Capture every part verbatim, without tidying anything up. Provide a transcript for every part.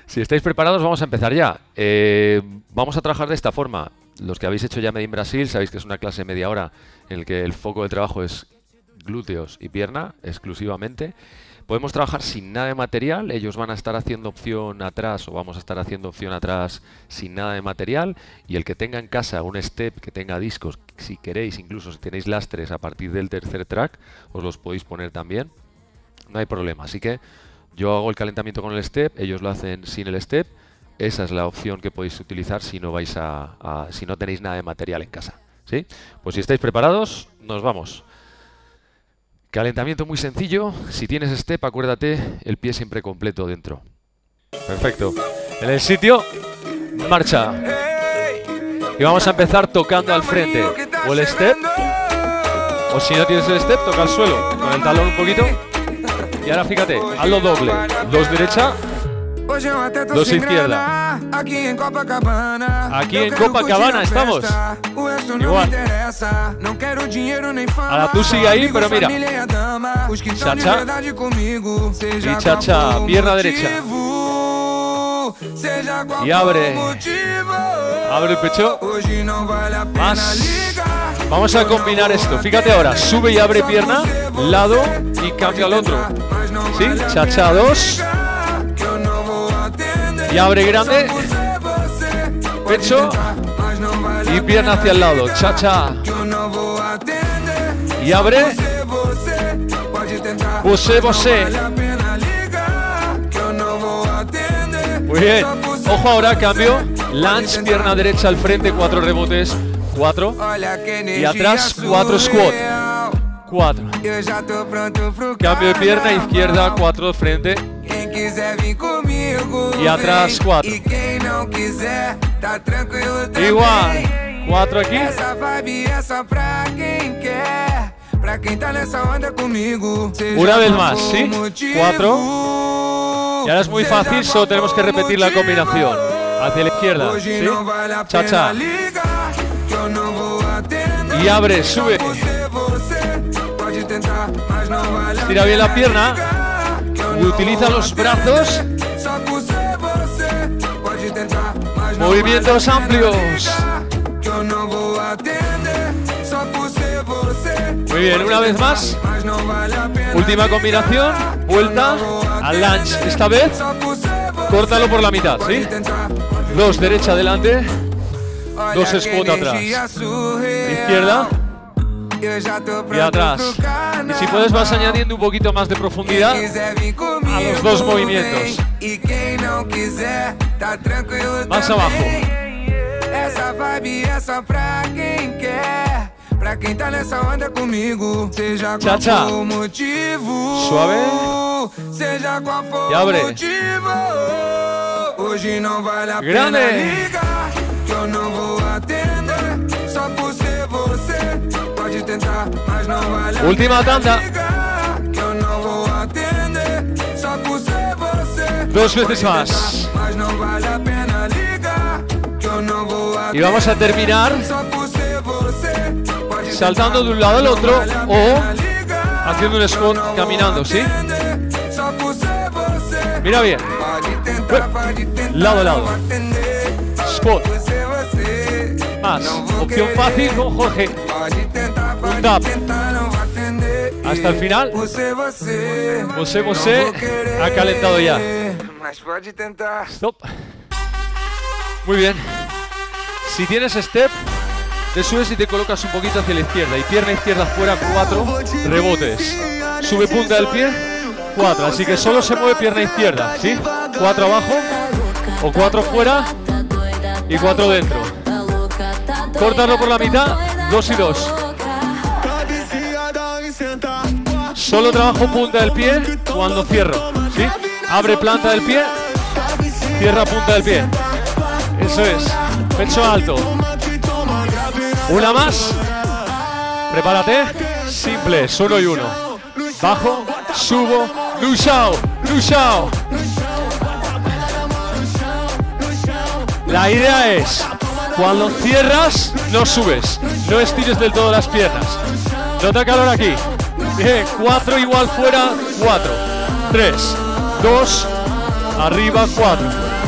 Si estáis preparados, vamos a empezar ya. Eh, vamos a trabajar de esta forma. Los que habéis hecho ya Made in Brasil, sabéis que es una clase de media hora en la que el foco de trabajo es glúteos y pierna exclusivamente. Podemos trabajar sin nada de material, ellos van a estar haciendo opción atrás o vamos a estar haciendo opción atrás sin nada de material, y el que tenga en casa un step que tenga discos, si queréis, incluso si tenéis lastres a partir del tercer track, os los podéis poner también, no hay problema. Así que yo hago el calentamiento con el step, ellos lo hacen sin el step. Esa es la opción que podéis utilizar si no vais a, a si no tenéis nada de material en casa, ¿sí? Pues si estáis preparados, nos vamos. Calentamiento muy sencillo. Si tienes step, acuérdate, el pie siempre completo dentro. Perfecto. En el sitio, marcha. Y vamos a empezar tocando al frente. O el step, o si no tienes el step, toca al suelo. Con el talón un poquito. Y ahora fíjate, hazlo doble. Dos derecha, dos izquierda. Aquí en Copacabana estamos. Igual. Ahora tú sigue ahí, pero mira. Cha-cha. Y cha-cha. Pierna derecha. Y abre. Abre el pecho. Más. Vamos a combinar esto. Fíjate ahora. Sube y abre pierna. Lado y cambia al otro. ¿Sí? Cha-cha dos. Y abre grande, pecho y pierna hacia el lado, cha-cha. Y abre, posé, posé. Muy bien, ojo ahora, cambio, lunge, pierna derecha al frente, cuatro rebotes, cuatro. Y atrás, cuatro squat, cuatro. Cambio de pierna izquierda, cuatro de frente. Y atrás cuatro. Igual. Cuatro aquí. Una vez más, ¿sí? Cuatro. Y ahora es muy fácil, solo tenemos que repetir la combinación. Hacia la izquierda, ¿sí? Cha-cha. Y abre, sube. Estira bien la pierna. Y utiliza los brazos. Movimientos amplios. Muy bien, una vez más. Última combinación. Vuelta al lunge. Esta vez, córtalo por la mitad, ¿sí? Dos derecha adelante. Dos squat atrás. Izquierda. Y atrás. Y si puedes vas añadiendo un poquito más de profundidad a los dos movimientos. Más abajo. Cha-cha. Suave. Y abre. Grande. Última tanda. Dos veces más. Y vamos a terminar saltando de un lado al otro o haciendo un squat caminando, ¿sí? Mira bien. Lado a lado. Squat. Más. Opción fácil con Jorge. Un tap. Hasta el final. José José ha calentado ya. Stop. Muy bien. Si tienes step, te subes y te colocas un poquito hacia la izquierda. Y pierna izquierda fuera, cuatro rebotes. Sube punta del pie, cuatro. Así que solo se mueve pierna izquierda, ¿sí? Cuatro abajo, o cuatro fuera, y cuatro dentro. Córtalo por la mitad, dos y dos. Solo trabajo punta del pie cuando cierro, ¿sí? Abre planta del pie, cierra punta del pie. Eso es, pecho alto. Una más. Prepárate. Simple, solo y uno. Bajo, subo, luchao, luchao. La idea es, cuando cierras, no subes. No estires del todo las piernas. Nota calor aquí. Bien, cuatro igual fuera, cuatro. Tres, dos, arriba, cuatro.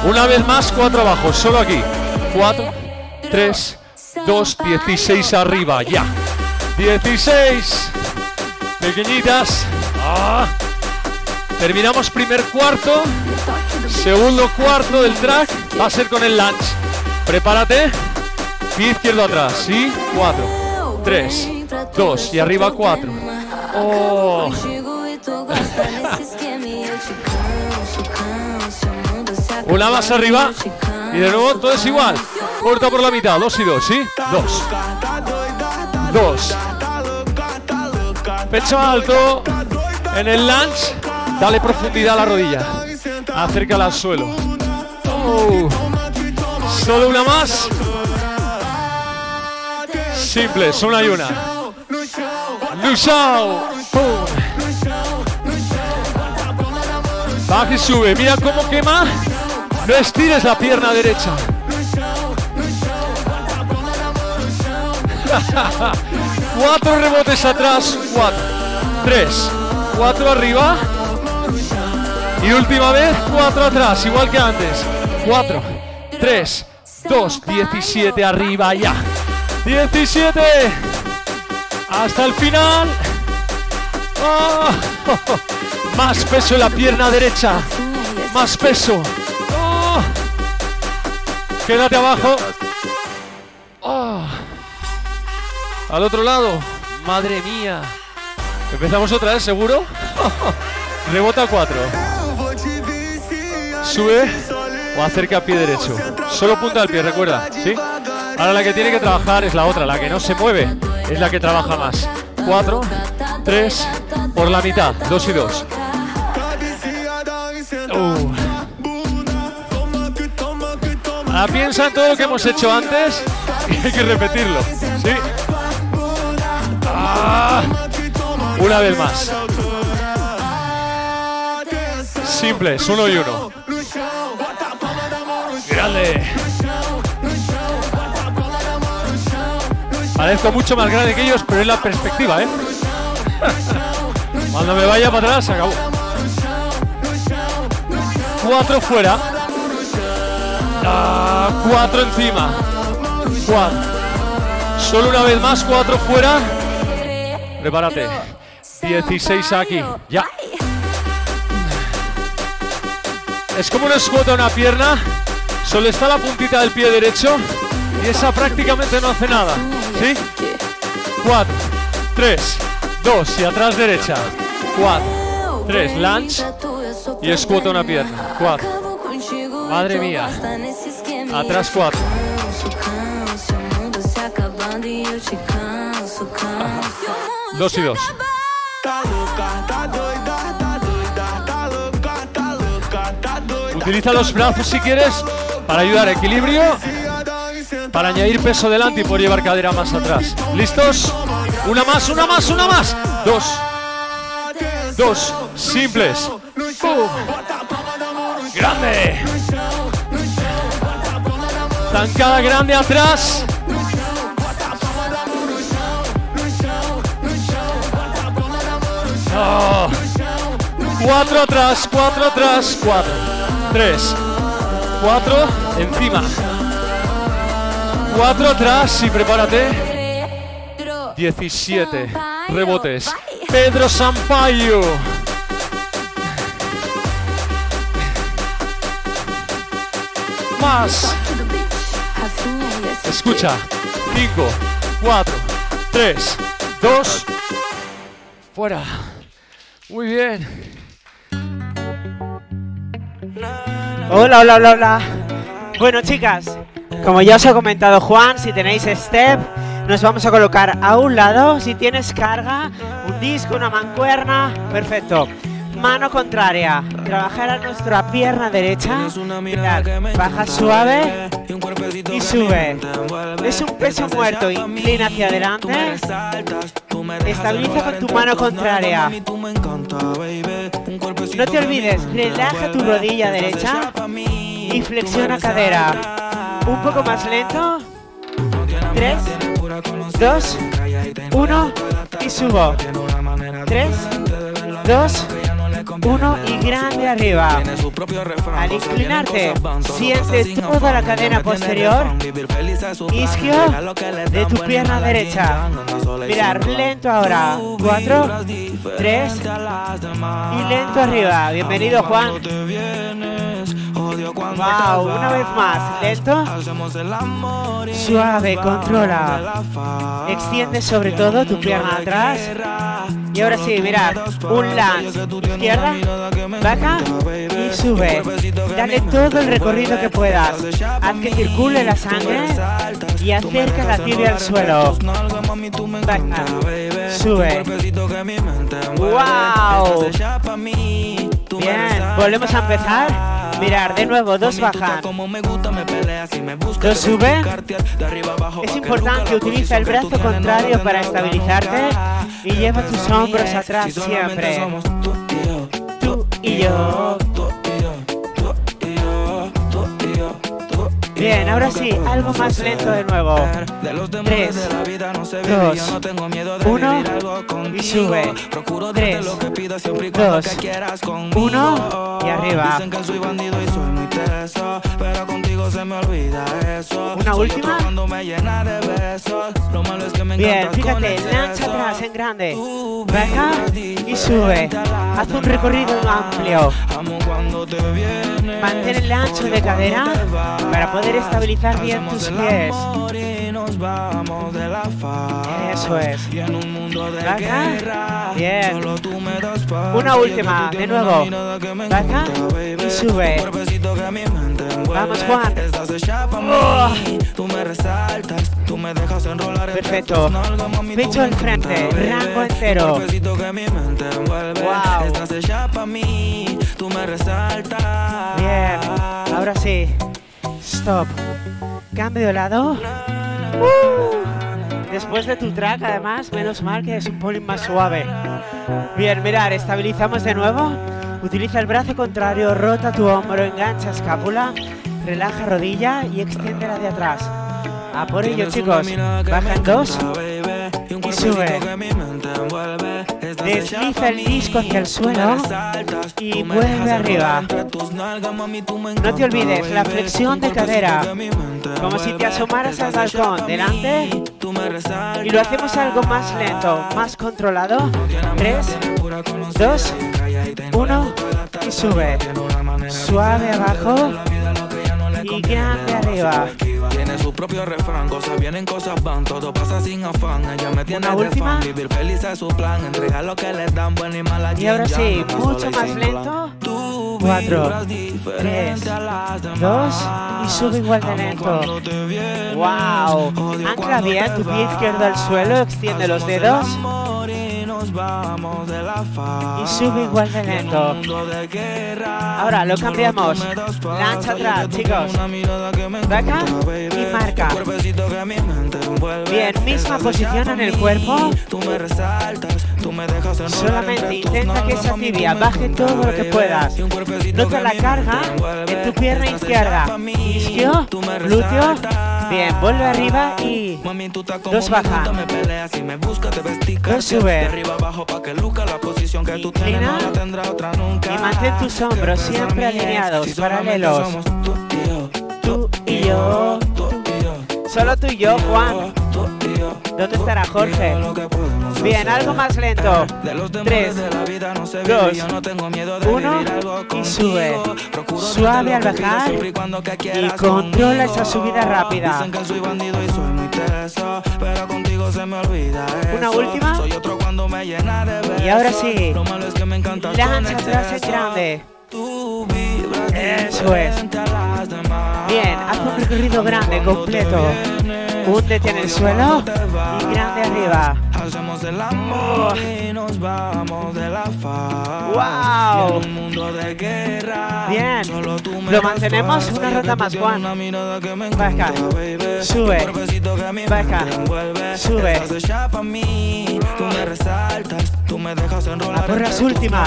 Una vez más, cuatro abajo, solo aquí. cuatro, tres, dos, dieciséis arriba, ya. dieciséis. Pequeñitas. Ah. Terminamos primer cuarto. Segundo cuarto del track va a ser con el lunge. Prepárate. Pie izquierdo atrás, ¿sí? cuatro, tres, dos y arriba cuatro. Oh. Una más arriba. Y de nuevo todo es igual. Corta por la mitad, dos y dos, ¿sí? Dos. Dos. Pecho alto. En el lunge, dale profundidad a la rodilla. Acércala al suelo. Oh. Solo una más. Simples, una y una. Lushao. Baja y sube. Mira cómo quema. No estires la pierna derecha. Cuatro rebotes atrás. Cuatro. Tres. Cuatro arriba. Y última vez. Cuatro atrás. Igual que antes. Cuatro. Tres. Dos. Diecisiete arriba ya. Diecisiete. Hasta el final. Oh. Más peso en la pierna derecha. Más peso. Oh. Quédate abajo. Oh. Al otro lado. Madre mía. Empezamos otra vez, ¿seguro? Rebota cuatro. Sube o acerca pie derecho. Solo punta al pie, recuerda, ¿sí? Ahora la que tiene que trabajar es la otra, la que no se mueve. Es la que trabaja más. Cuatro, tres, por la mitad. Dos y dos. Uh. Ahora piensa en todo lo que hemos hecho antes y hay que repetirlo, ¿sí? Ah. Una vez más. Simples, uno y uno. Grande. Parezco mucho más grande que ellos, pero es la perspectiva, ¿eh? Cuando me vaya para atrás, se acabó. Cuatro fuera. Ah, cuatro encima. Cuatro. Solo una vez más, cuatro fuera. Prepárate. dieciséis aquí. Ya. Es como una squat a una pierna. Solo está la puntita del pie derecho. Y esa prácticamente no hace nada. ¿Sí? cuatro, tres, dos y atrás derecha. cuatro, tres, lunge. Y squat a una pierna. cuatro. Madre mía. Atrás cuatro. Dos y dos. Utiliza los brazos si quieres para ayudar a equilibrio, para añadir peso delante y poder llevar cadera más atrás. ¿Listos? Una más, una más, una más. Dos. Dos. Simples. ¡Pum! Grande. Zancada grande atrás. Oh. Cuatro atrás, cuatro atrás, cuatro, tres, cuatro, encima, cuatro atrás y prepárate. diecisiete rebotes. Pedro Sampaio. Más. Escucha. cinco, cuatro, tres, dos. Fuera. Muy bien. Hola, hola, hola, hola. Bueno, chicas, como ya os ha comentado Juan, si tenéis step, nos vamos a colocar a un lado. Si tienes carga, un disco, una mancuerna, perfecto. Mano contraria, trabajar a nuestra pierna derecha. Mirad, baja suave y sube. Es un peso muerto, inclina hacia adelante. Estabiliza con tu mano contraria. No te olvides, relaja tu rodilla derecha y flexiona cadera. Un poco más lento. tres, dos, uno y subo. tres, dos, uno y grande arriba. Al inclinarte, sientes toda la cadena posterior, isquio de tu pierna derecha. Mirar, lento ahora. Cuatro, tres y lento arriba. Bienvenido, Juan. Wow, una vez más, lento, suave, controla, extiende sobre todo tu pierna atrás y ahora sí, mirad, un lance, izquierda, baja y sube, dale todo el recorrido que puedas, haz que circule la sangre y acerca la tibia al suelo, baja, sube, wow, bien, volvemos a empezar. Mirar, de nuevo, dos bajan, dos sube. Es importante, utiliza el brazo contrario para estabilizarte y lleva tus hombros atrás siempre. Tú y yo. Bien, ahora sí, algo más lento de nuevo. Tres, dos, uno y sube. Tres, dos, uno y arriba. Una última. Bien, fíjate, lanza atrás en grande. Baja y sube. Haz un recorrido amplio. Mantén el ancho de cadera para poder estabilizar bien tus pies. Eso es. Baja. Bien. Una última, de nuevo. Baja y sube. Vamos, Juan. Oh. Perfecto. Pecho al frente, rango entero. Wow. Bien. Ahora sí. Stop. Cambio de lado. Uh. Después de tu track, además, menos mal que es un polín más suave. Bien, mirar, estabilizamos de nuevo. Utiliza el brazo contrario, rota tu hombro, engancha escápula, relaja rodilla y extiéndela de atrás. A por ello, chicos. Baja en dos y sube. Desliza el disco hacia el suelo y vuelve arriba. No te olvides, la flexión de cadera, como si te asomaras al balcón, delante. Y lo hacemos algo más lento, más controlado. Tres, dos, uno y sube. Suave abajo y grande arriba. Tiene su propio refrán, cosas vienen, cosas van, todo pasa sin afán. Ella me tiene Una última. de fan, vivir feliz es su plan, entregar lo que les dan, bueno y mala. Y ahora sí, mucho más lento. Cuatro, tres, dos y sube igual de lento. Wow. Ancla bien tu pie izquierdo al suelo, extiende los dedos y sube igual de lento. Ahora lo cambiamos. Lanza atrás, chicos. Baja y marca. Bien, misma posición en el cuerpo. Solamente intenta que esa tibia baje todo lo que puedas. Nota la carga en tu pierna izquierda. Isquio, glúteo. Bien, vuelve arriba y dos baja. Dos sube. Inclina y mantén tus hombros siempre alineados, paralelos. Tú y yo. Solo tú y yo, Juan. ¿Dónde estará Jorge? Bien, algo más lento. Tres, dos, uno y sube. Suave al bajar y controla esa subida rápida. Una última. Y ahora sí. Lanza atrás en grande. Eso es. Bien, haz un recorrido grande, completo. Húndete en el suelo y grande arriba. Oh. Wow. Bien. Lo mantenemos una ronda más, Juan. Baja. Sube. Baja. Sube. A por las últimas.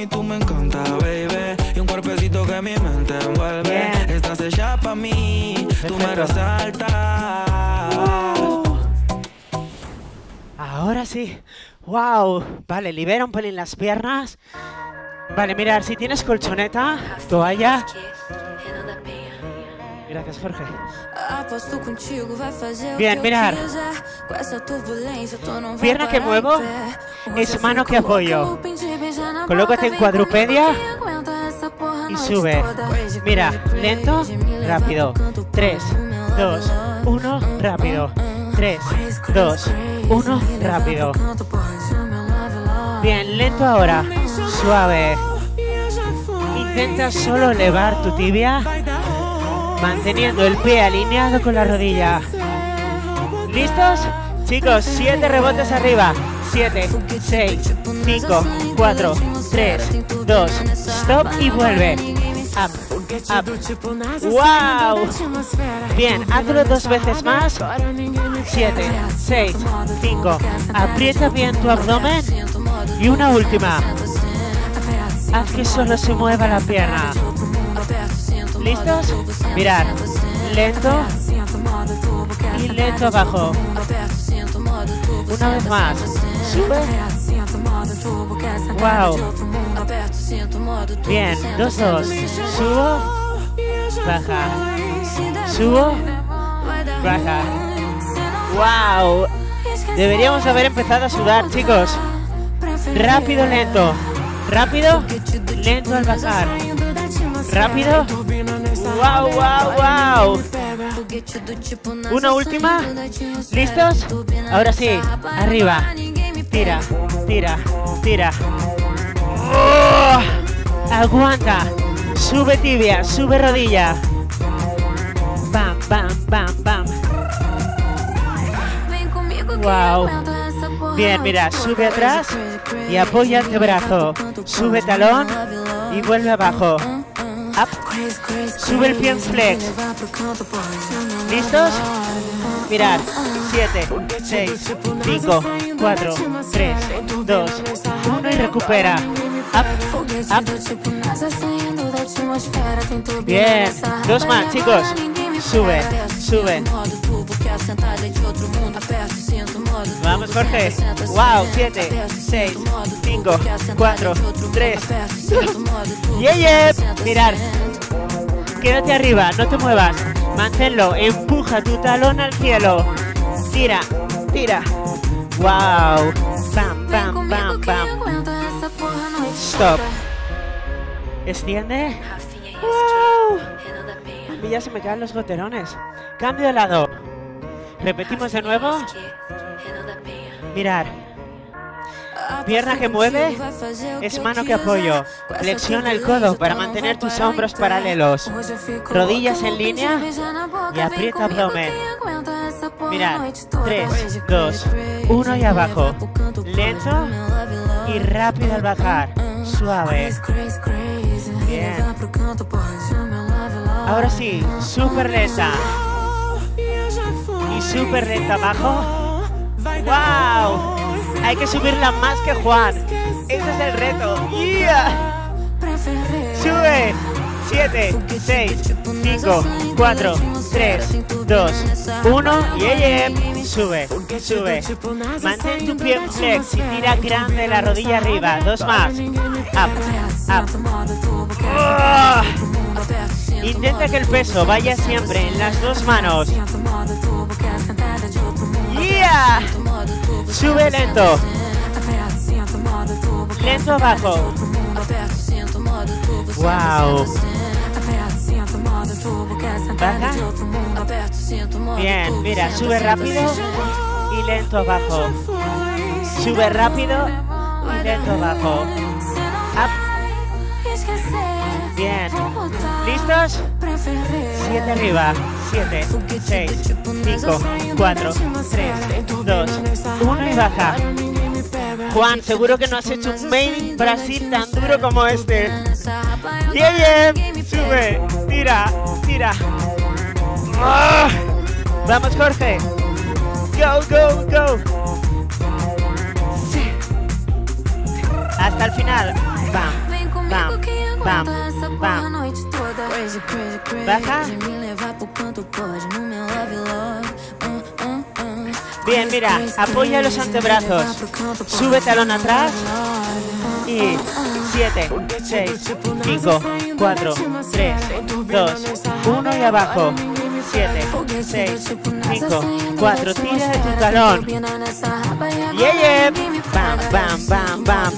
Bien. Perfecto. Wow. Ahora sí. Wow. Vale, libera un pelín las piernas. Vale, mirar, si tienes colchoneta, toalla. Gracias, Jorge. Bien, mirar. Pierna que muevo es mano que apoyo. Colócate en cuadrupedia y sube. Mira, lento, rápido. tres, dos, uno, rápido. tres, dos, uno, rápido. Bien, lento ahora. Suave. Intenta solo elevar tu tibia, manteniendo el pie alineado con la rodilla. ¿Listos? Chicos, siete rebotes arriba. siete, seis, cinco, cuatro, tres, dos, stop y vuelve. Up, up. ¡Wow! Bien, hazlo dos veces más. siete, seis, cinco. Aprieta bien tu abdomen. Y una última. Haz que solo se mueva la pierna. ¿Listos? Mirad. Lento. Y lento abajo. Una vez más. Sube. Wow. Bien. Dos, dos. Subo. Baja. Subo. Baja. Wow. Deberíamos haber empezado a sudar, chicos. Rápido, lento. Rápido, lento al bajar. Rápido. Wow, wow, wow. Una última. ¿Listos? Ahora sí. Arriba. Tira, tira, tira. Oh, aguanta. Sube tibia, sube rodilla. Bam, bam, bam, bam. Wow. Bien, mira, sube atrás y apoya el brazo. Sube talón y vuelve abajo. Up. Sube el pie en flex. ¿Listos? Mirad. siete, seis, cinco, cuatro, tres, dos, uno y recupera. Up, up. Bien. Dos más, chicos. Sube, sube. Vamos, Jorge. Wow, siete, seis, cinco, cuatro, tres. Yeah, yeah. Mirar. Quédate arriba, no te muevas. Manténlo, empuja tu talón al cielo. Tira, tira. Wow. Bam, bam, bam, bam. Stop. Extiende. Wow. A mí ya se me caen los goterones. Cambio de lado. Repetimos de nuevo. Mirar. Pierna que mueve es mano que apoyo. Flexiona el codo para mantener tus hombros paralelos. Rodillas en línea y aprieta abdomen. Mirad. tres, dos, uno y abajo. Lento y rápido al bajar. Suave. Bien. Ahora sí, súper lenta. Y súper lenta abajo. ¡Wow! Hay que subirla más que Juan. Ese es el reto. ¡Yeah! Sube. siete, seis, cinco, cuatro, tres, dos, uno. Yeah, yeah. Sube, sube. Mantén tu pie en flex y tira grande la rodilla arriba. Dos más. Up, up. Oh. Intenta que el peso vaya siempre en las dos manos. Yeah. Sube lento. Lento abajo. Wow. Baja. Bien, mira, sube rápido y lento abajo. Sube rápido y lento abajo. Up. Bien. ¿Listos? Siete arriba. Siete, seis, cinco, cuatro, tres, dos, uno y baja. Juan, seguro que no has hecho un Made in Brasil tan duro como este. Yeah, yeah. Sube, tira, tira. Oh. Vamos, Jorge. Go, go, go. Sí. Hasta el final. Bam, bam, bam, bam. Baja. Bien, mira, apoya los antebrazos. Sube talón atrás y siete, seis, cinco, cuatro, tres, dos, uno y abajo. siete, seis, cinco, cuatro, tira de tu talón. Yeah, yeah. Bam, bam, bam, bam.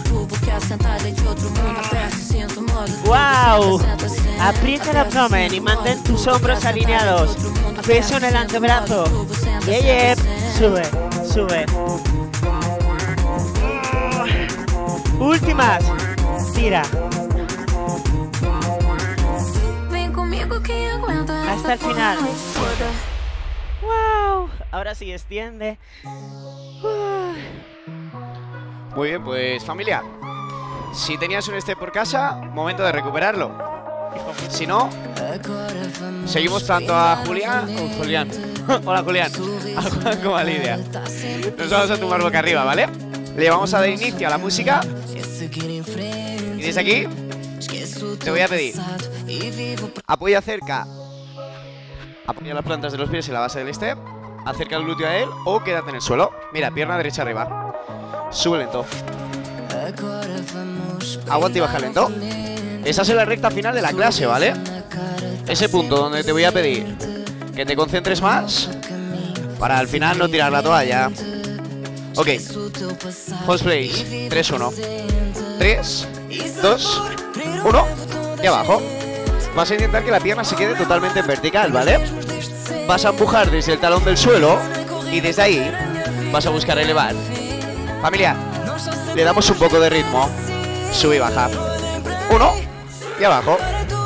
Wow. Aprieta el abdomen y mantén tus hombros alineados. Peso en el antebrazo. Yeah, yeah. Sube, sube. Últimas. Tira. Hasta el final. Wow. Ahora sí, extiende. Muy bien, pues familia, si tenías un step por casa, momento de recuperarlo. Si no, seguimos tanto a Julián, oh, Julián. Hola Julián, a Juan como a Lidia. Nos vamos a tumbar boca arriba, ¿vale? Le vamos a dar inicio a la música. Y desde aquí te voy a pedir apoya cerca, apoya las plantas de los pies en la base del step, acerca el glúteo a él o quédate en el suelo. Mira, pierna derecha arriba. Sube lento. Aguanta y baja lento. Esa es la recta final de la clase, ¿vale? Ese punto donde te voy a pedir que te concentres más para al final no tirar la toalla. Ok. Host place. tres, uno. tres, dos, uno. Y abajo. Vas a intentar que la pierna se quede totalmente en vertical, ¿vale? Vas a empujar desde el talón del suelo y desde ahí vas a buscar elevar. Familia, le damos un poco de ritmo. Sube y baja. Uno y abajo.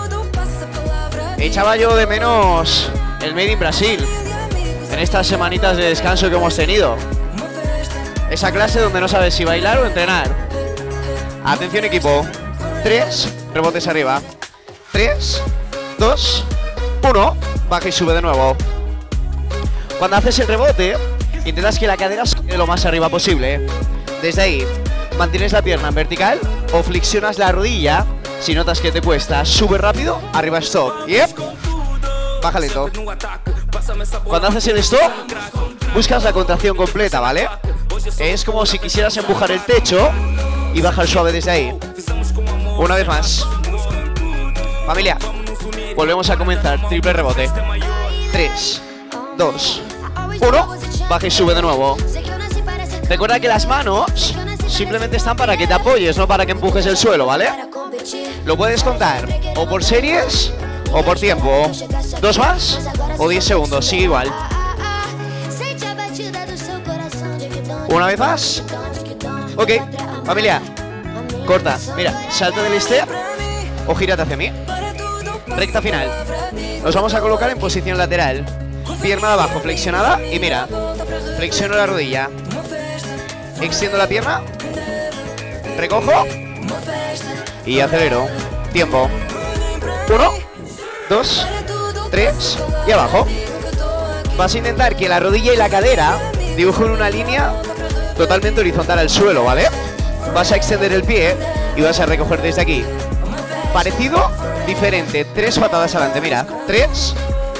Echaba yo de menos el Made in Brasil en estas semanitas de descanso que hemos tenido. Esa clase donde no sabes si bailar o entrenar. Atención equipo. Tres, rebotes arriba. Tres, dos, uno. Baja y sube de nuevo. Cuando haces el rebote, intentas que la cadera se quede lo más arriba posible. Desde ahí, mantienes la pierna en vertical o flexionas la rodilla. Si notas que te cuesta, sube rápido, arriba stop. Yep. Baja lento. Cuando haces el stop, buscas la contracción completa, ¿vale? Es como si quisieras empujar el techo y bajar suave desde ahí. Una vez más. Familia, volvemos a comenzar. Triple rebote. tres, dos, uno. Baja y sube de nuevo. Recuerda que las manos simplemente están para que te apoyes, no para que empujes el suelo, ¿vale? Lo puedes contar o por series o por tiempo. Dos más o diez segundos, sigue igual. Una vez más. Ok, familia, corta, mira, salta del step o gírate hacia mí. Recta final. Nos vamos a colocar en posición lateral. Pierna de abajo flexionada y mira, flexiono la rodilla. Extiendo la pierna. Recojo. Y acelero. Tiempo. Uno, dos, tres y abajo. Vas a intentar que la rodilla y la cadera dibujen una línea totalmente horizontal al suelo, ¿vale? Vas a extender el pie y vas a recoger desde aquí. Parecido, diferente. Tres patadas adelante, mira. Tres,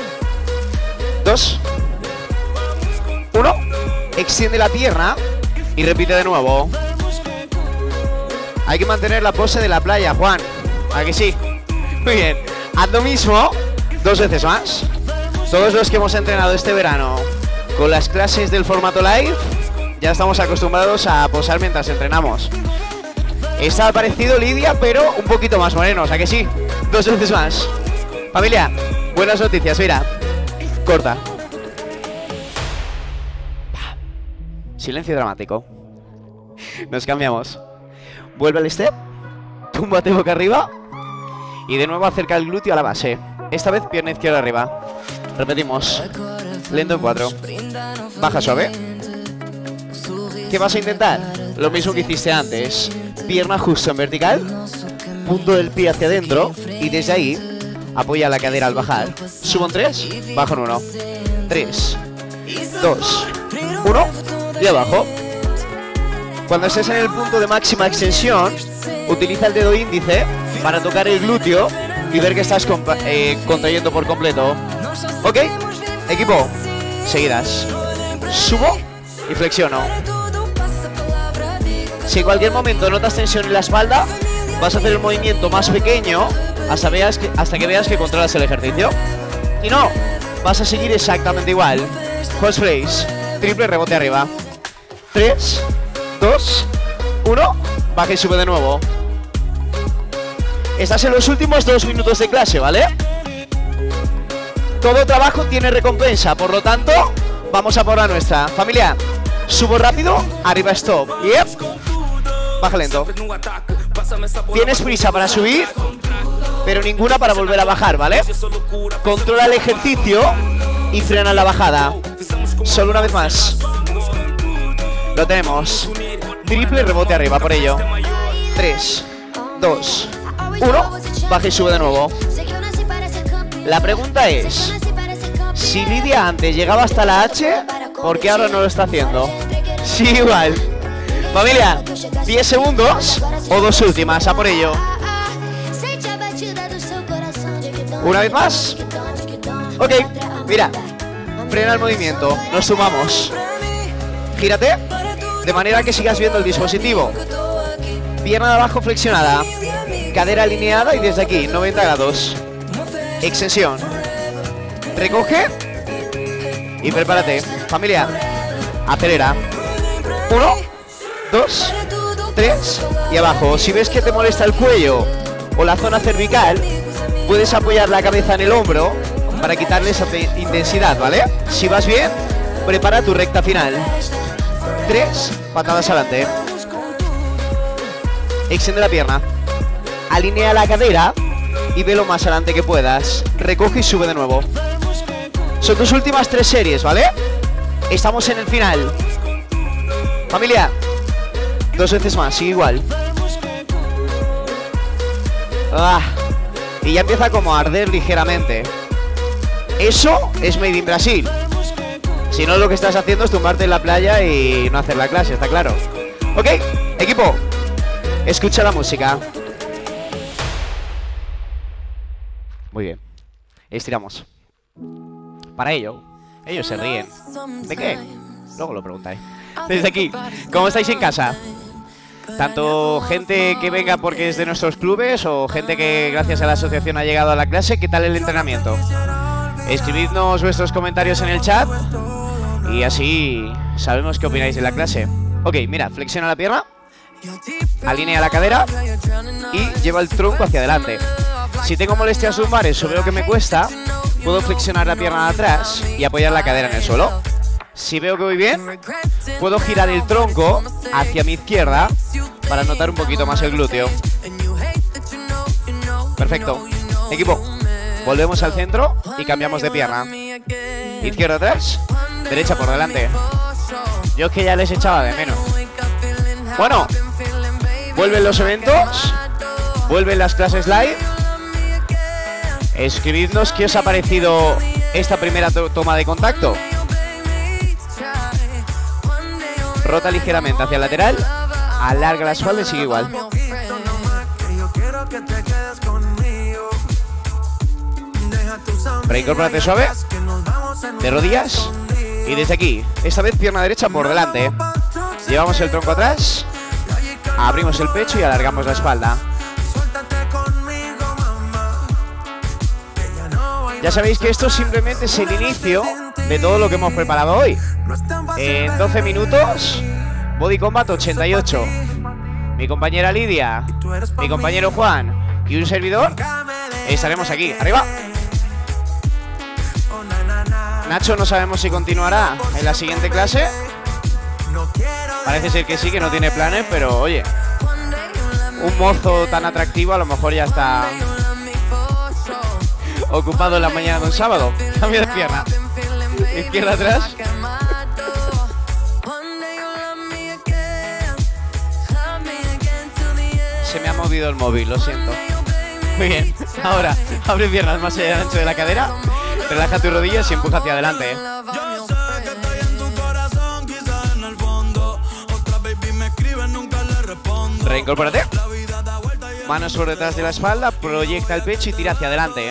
dos, uno. Extiende la pierna y repite de nuevo. Hay que mantener la pose de la playa, Juan. ¿A que sí? Muy bien. Haz lo mismo dos veces más. Todos los que hemos entrenado este verano con las clases del formato live, ya estamos acostumbrados a posar mientras entrenamos. Está parecido Lidia, pero un poquito más morenos, ¿a que sí? Dos veces más. Familia, buenas noticias, mira. Corta. Silencio dramático. Nos cambiamos. Vuelve al step. Túmbate boca arriba. Y de nuevo acerca el glúteo a la base. Esta vez pierna izquierda arriba. Repetimos. Lento en cuatro. Baja suave. ¿Qué vas a intentar? Lo mismo que hiciste antes. Pierna justo en vertical. Punto del pie hacia adentro. Y desde ahí apoya la cadera al bajar. Subo en tres. Bajo en uno. Tres. Dos. Uno. Y abajo. Cuando estés en el punto de máxima extensión, utiliza el dedo índice para tocar el glúteo y ver que estás eh, contrayendo por completo. Ok, equipo, seguidas. Subo y flexiono. Si en cualquier momento notas tensión en la espalda, vas a hacer el movimiento más pequeño hasta, veas que, hasta que veas que controlas el ejercicio. Y no, vas a seguir exactamente igual. Horse place, triple rebote arriba. tres, dos, uno, baja y sube de nuevo. Estás en los últimos dos minutos de clase, ¿vale? Todo trabajo tiene recompensa, por lo tanto, vamos a por la nuestra. Familia, subo rápido, arriba stop. Yep. Baja lento. Tienes prisa para subir, pero ninguna para volver a bajar, ¿vale? Controla el ejercicio y frena la bajada. Solo una vez más. Lo tenemos. Triple rebote arriba, por ello. tres, dos, uno. Baja y sube de nuevo. La pregunta es, si Lidia antes llegaba hasta la H, ¿por qué ahora no lo está haciendo? Sí, igual. Familia, diez segundos o dos últimas, a por ello. Una vez más. Ok, mira. Frena el movimiento, nos sumamos. Gírate, de manera que sigas viendo el dispositivo. Pierna de abajo flexionada. Cadera alineada y desde aquí, noventa grados. Extensión. Recoge. Y prepárate. Familia, acelera. Uno, dos, tres y abajo. Si ves que te molesta el cuello o la zona cervical, puedes apoyar la cabeza en el hombro para quitarle esa intensidad, ¿vale? Si vas bien, prepara tu recta final. Tres patadas adelante. Extiende la pierna. Alinea la cadera y ve lo más adelante que puedas. Recoge y sube de nuevo. Son tus últimas tres series, ¿vale? Estamos en el final. Familia, dos veces más, sigue igual. Ah, y ya empieza como a arder ligeramente. Eso es Made in Brasil. Si no, lo que estás haciendo es tumbarte en la playa y no hacer la clase, está claro. Ok, equipo, escucha la música. Muy bien, estiramos. Para ello, ellos se ríen. ¿De qué? Luego lo preguntaré. Desde aquí, ¿cómo estáis en casa? Tanto gente que venga porque es de nuestros clubes o gente que gracias a la asociación ha llegado a la clase. ¿Qué tal el entrenamiento? Escribidnos vuestros comentarios en el chat y así sabemos qué opináis de la clase. Ok, mira, flexiona la pierna, alinea la cadera y lleva el tronco hacia adelante. Si tengo molestias lumbares o veo que me cuesta, puedo flexionar la pierna de atrás y apoyar la cadera en el suelo. Si veo que voy bien, puedo girar el tronco hacia mi izquierda para notar un poquito más el glúteo. Perfecto. Equipo, volvemos al centro y cambiamos de pierna. Izquierda atrás, derecha por delante. Yo es que ya les echaba de menos. Bueno, vuelven los eventos, vuelven las clases live. Escribidnos qué os ha parecido esta primera to- toma de contacto. Rota ligeramente hacia el lateral, alarga la espalda y sigue igual. Reincorpórate suave, de rodillas y desde aquí, esta vez pierna derecha por delante. Llevamos el tronco atrás, abrimos el pecho y alargamos la espalda. Ya sabéis que esto simplemente es el inicio de todo lo que hemos preparado hoy. En doce minutos, Body Combat ochenta y ocho. Mi compañera Lidia, mi compañero Juan y un servidor estaremos aquí, arriba. Nacho no sabemos si continuará en la siguiente clase. Parece ser que sí, que no tiene planes, pero oye, un mozo tan atractivo a lo mejor ya está ocupado en la mañana de un sábado. Cambio de pierna. Izquierda atrás. Se me ha movido el móvil, lo siento. Muy bien. Ahora, abre piernas más allá del ancho de la cadera. Relaja tus rodillas y empuja hacia adelante. ¿eh? Reincorpórate. Manos por detrás de la espalda, proyecta el pecho y tira hacia adelante. ¿eh?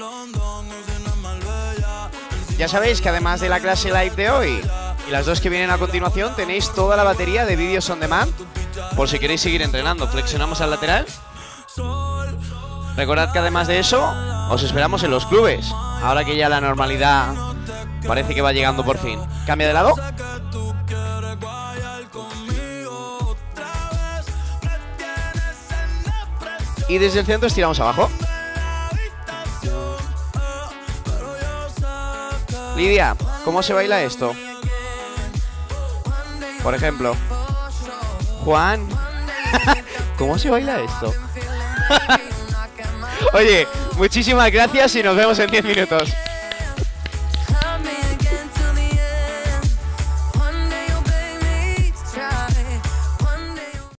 Ya sabéis que además de la clase live de hoy y las dos que vienen a continuación, tenéis toda la batería de vídeos on demand por si queréis seguir entrenando. Flexionamos al lateral Recordad que además de eso, os esperamos en los clubes. Ahora que ya la normalidad parece que va llegando por fin. Cambia de lado. Y desde el centro estiramos abajo. Lidia, ¿cómo se baila esto? Por ejemplo. Juan, ¿cómo se baila esto? Oye, muchísimas gracias y nos vemos en diez minutos.